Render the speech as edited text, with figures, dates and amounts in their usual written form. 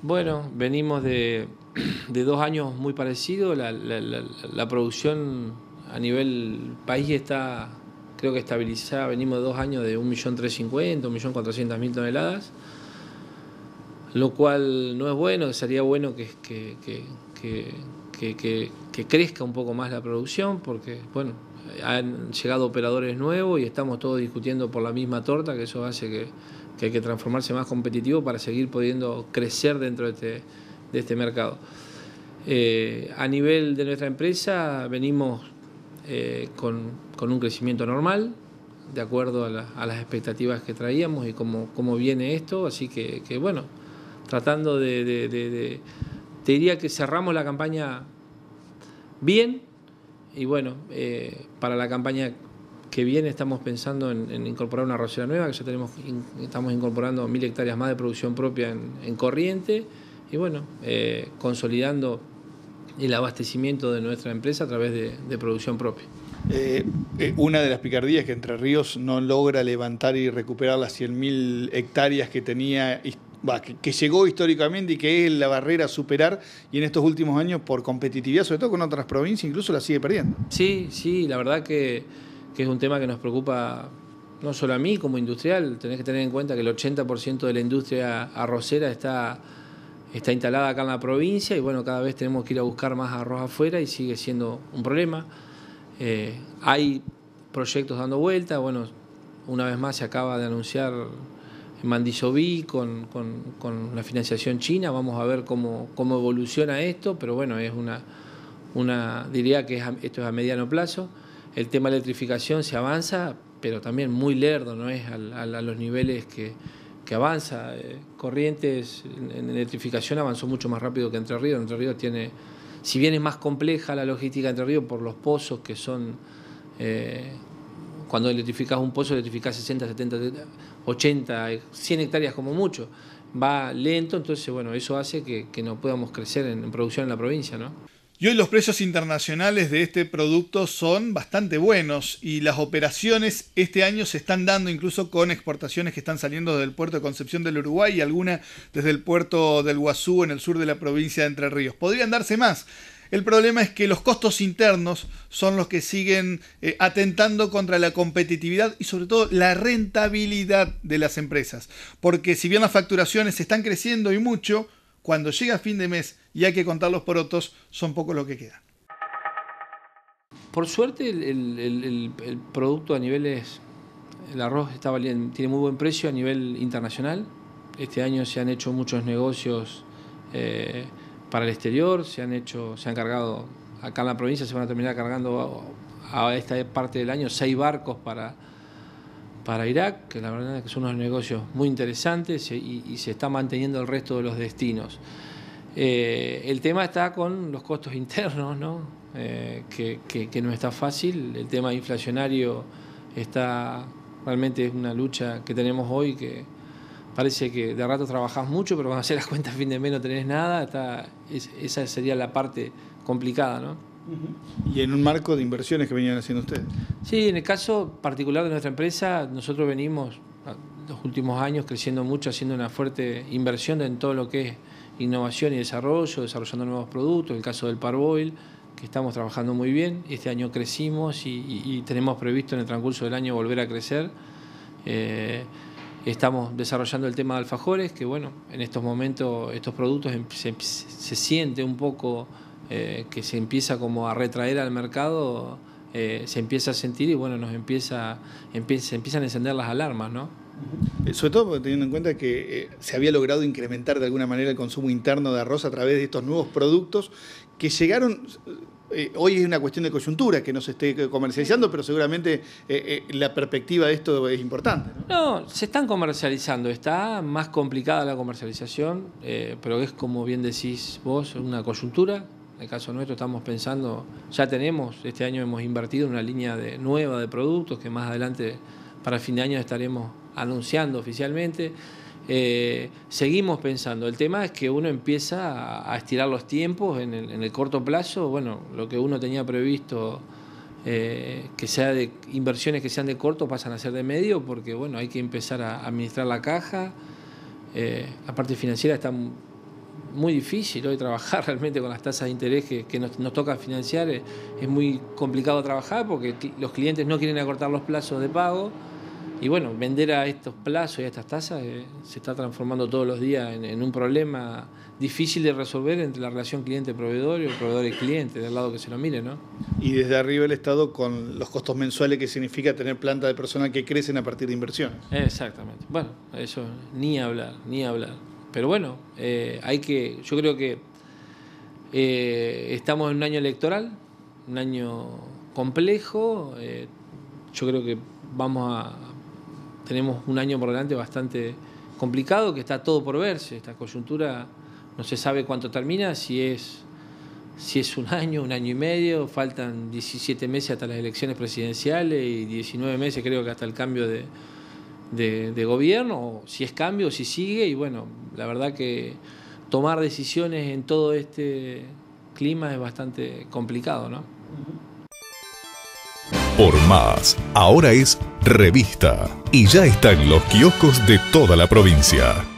Bueno, venimos de 2 años muy parecidos. La producción a nivel país está, creo que estabilizada. Venimos de 2 años de 1.350.000, 1.400.000 toneladas, lo cual no es bueno. Sería bueno que crezca un poco más la producción, porque bueno, han llegado operadores nuevos y estamos todos discutiendo por la misma torta, que eso hace que hay que transformarse más competitivo para seguir pudiendo crecer dentro de este mercado. A nivel de nuestra empresa venimos con un crecimiento normal, de acuerdo a las expectativas que traíamos y cómo viene esto, así que bueno, tratando te diría que cerramos la campaña bien y bueno, para la campaña que viene estamos pensando en incorporar una arrocera nueva, que ya estamos incorporando 1.000 hectáreas más de producción propia en Corrientes y bueno, consolidando el abastecimiento de nuestra empresa a través de producción propia. Una de las picardías es que Entre Ríos no logra levantar y recuperar las 100.000 hectáreas que tenía, que llegó históricamente y que es la barrera a superar, y en estos últimos años por competitividad, sobre todo con otras provincias, incluso la sigue perdiendo. Sí, la verdad que es un tema que nos preocupa no solo a mí como industrial. Tenés que tener en cuenta que el 80% de la industria arrocera está instalada acá en la provincia y bueno, cada vez tenemos que ir a buscar más arroz afuera y sigue siendo un problema. Hay proyectos dando vuelta, bueno, una vez más se acaba de anunciar en Mandisoví con la financiación china. Vamos a ver cómo evoluciona esto, pero bueno, es diría que esto es a mediano plazo. El tema de electrificación se avanza, pero también muy lerdo, no es a los niveles que avanza. Corrientes en electrificación avanzó mucho más rápido que Entre Ríos. Entre Ríos tiene, si bien es más compleja la logística de Entre Ríos por los pozos que son, cuando electrificás un pozo, electrificás 60, 70, 80, 100 hectáreas como mucho. Va lento, entonces bueno, eso hace que no podamos crecer en producción en la provincia, ¿no? Y hoy los precios internacionales de este producto son bastante buenos y las operaciones este año se están dando incluso con exportaciones que están saliendo desde el puerto de Concepción del Uruguay y alguna desde el puerto del Guazú en el sur de la provincia de Entre Ríos. Podrían darse más. El problema es que los costos internos son los que siguen atentando contra la competitividad y sobre todo la rentabilidad de las empresas. Porque si bien las facturaciones están creciendo y mucho, cuando llega fin de mes y hay que contar los porotos, son pocos los que quedan. Por suerte el producto a niveles, el arroz tiene muy buen precio a nivel internacional. Este año se han hecho muchos negocios para el exterior, se han cargado, acá en la provincia se van a terminar cargando a esta parte del año 6 barcos para Irak, que la verdad es que son unos negocios muy interesantes y se está manteniendo el resto de los destinos. El tema está con los costos internos, ¿no? Que no está fácil. El tema inflacionario realmente es una lucha que tenemos hoy, que parece que de rato trabajás mucho, pero cuando haces las cuentas a fin de mes no tenés nada. Esa sería la parte complicada, ¿no? Y en un marco de inversiones que venían haciendo ustedes. Sí, en el caso particular de nuestra empresa, nosotros venimos los últimos años creciendo mucho, haciendo una fuerte inversión en todo lo que es innovación y desarrollo, desarrollando nuevos productos. El caso del Parboil, que estamos trabajando muy bien. Este año crecimos y tenemos previsto en el transcurso del año volver a crecer. Estamos desarrollando el tema de alfajores, que bueno, en estos momentos estos productos se siente un poco que se empieza como a retraer al mercado, se empieza a sentir y bueno, empiezan a encender las alarmas, ¿no? Sobre todo teniendo en cuenta que se había logrado incrementar de alguna manera el consumo interno de arroz a través de estos nuevos productos que llegaron. Hoy es una cuestión de coyuntura que no se esté comercializando, pero seguramente la perspectiva de esto es importante, ¿no? No, se están comercializando, está más complicada la comercialización, pero es, como bien decís vos, una coyuntura. En el caso nuestro estamos pensando, ya tenemos, este año hemos invertido en una línea nueva de productos que más adelante para fin de año estaremos anunciando oficialmente. Seguimos pensando, el tema es que uno empieza a estirar los tiempos en el corto plazo. Bueno, lo que uno tenía previsto que sea de inversiones que sean de corto pasan a ser de medio, porque bueno, hay que empezar a administrar la caja. La parte financiera está muy difícil hoy trabajar realmente con las tasas de interés que nos toca financiar. Es muy complicado trabajar porque los clientes no quieren acortar los plazos de pago. Y bueno, vender a estos plazos y a estas tasas se está transformando todos los días en un problema difícil de resolver entre la relación cliente-proveedor y el proveedor y cliente, del lado que se lo mire, ¿no? Y desde arriba el Estado con los costos mensuales que significa tener planta de personal que crecen a partir de inversiones. Exactamente. Bueno, eso ni hablar. Pero bueno, yo creo que estamos en un año electoral, un año complejo. Yo creo que tenemos un año por delante bastante complicado, que está todo por verse. Esta coyuntura no se sabe cuánto termina, si es un año y medio, faltan 17 meses hasta las elecciones presidenciales y 19 meses creo que hasta el cambio de gobierno, o si es cambio o si sigue. Y bueno, la verdad que tomar decisiones en todo este clima es bastante complicado, ¿no? Por Más, ahora es revista y ya está en los kioscos de toda la provincia.